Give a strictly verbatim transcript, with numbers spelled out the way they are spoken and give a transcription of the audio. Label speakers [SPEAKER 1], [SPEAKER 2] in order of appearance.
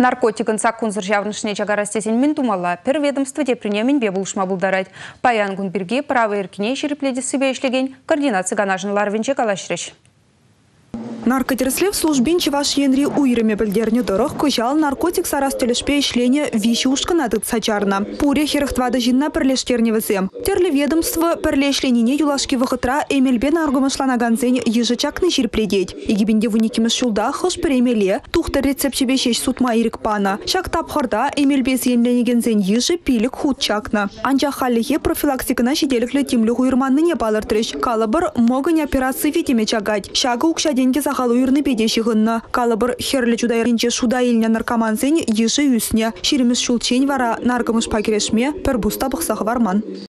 [SPEAKER 1] Наркотикын саккунзыр жавнышне чагарастесен мен тумала. Пір ведомство депринемен бе булышма булдарайд. Паян күн бірге правы еркіне шерепледі себе ішлеген координация ганажынлар венче калашрыш.
[SPEAKER 2] Наркотерслев службин чеваш енри уйрыме білдерне дұрық көжал наркотик сарас төлішпе ішлене виші ушқына дыт сачарна. Пуре херықтвады жинна пірлештерне візем. Терлі ведомство пірлешленіне юлашки вғытра эмелбен аргумышланаганзен ежачакны жирпледеть. Егебенде вуникеміз шулда хош піремеле тухты рецепчебе шеш сутма ирікпана. Шак тапхарда эмелбез енленегензен ежі пилік худчакна. Анча халлихе профилактикына шеделіклі темлі хуйырманны не балыртырыш. Калыбыр могын операции ветеме чагать. Шага укша деньги Сахал уйрны педешігінна. Калыбыр херлі жудайрынче шуда еліне наркоманзен еші үсіне. Шереміз шулчен вара наркомыш пакерешме пір бұста бұқсағы варман.